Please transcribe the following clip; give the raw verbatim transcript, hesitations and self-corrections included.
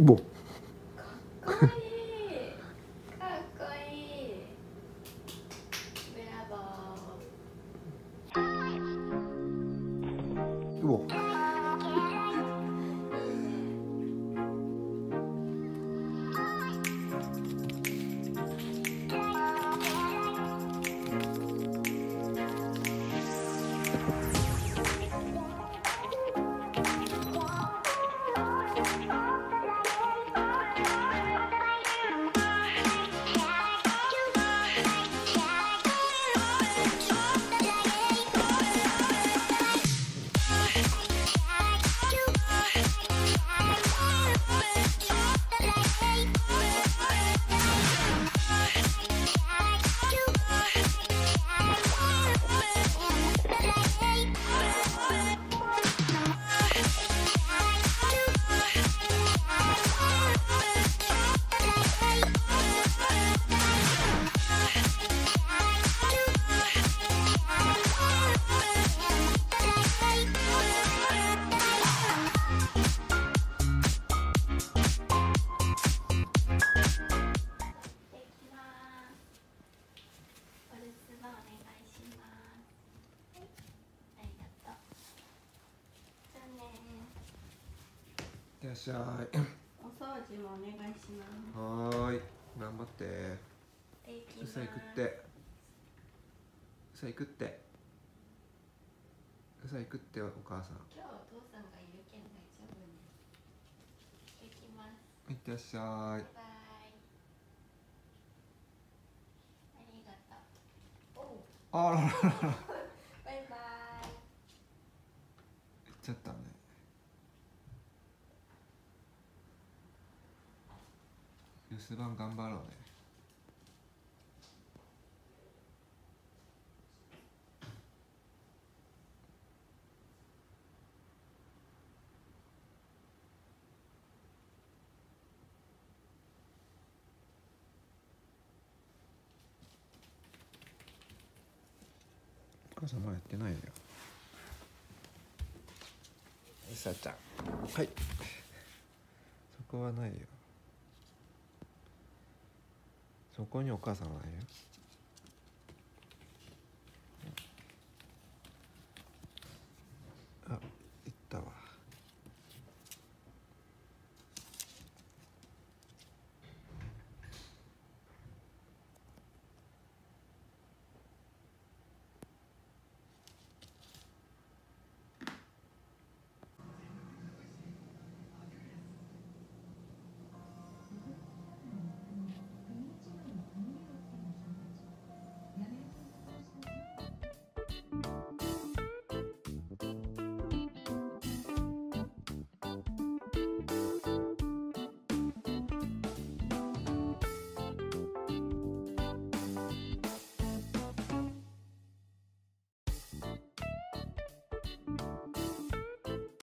うぼ。 かっこいい。かっこいい。ブラボー。 うぼ。いらっしゃい。 お掃除もお願いします。 はーい、頑張って。さあ行くって。さあ行くって。さあ行くってお母さん。 今日お父さんがいるけん大丈夫ね。行きます。 いってらっしゃい。 バイバイ。ありがとう。おう。 あらららら。 バイバイ。 行っちゃったね。留守番頑張ろうね。お母さんまだやってないよ。さあちゃん。はい。そこはないよ。そこにお母さんはないよ。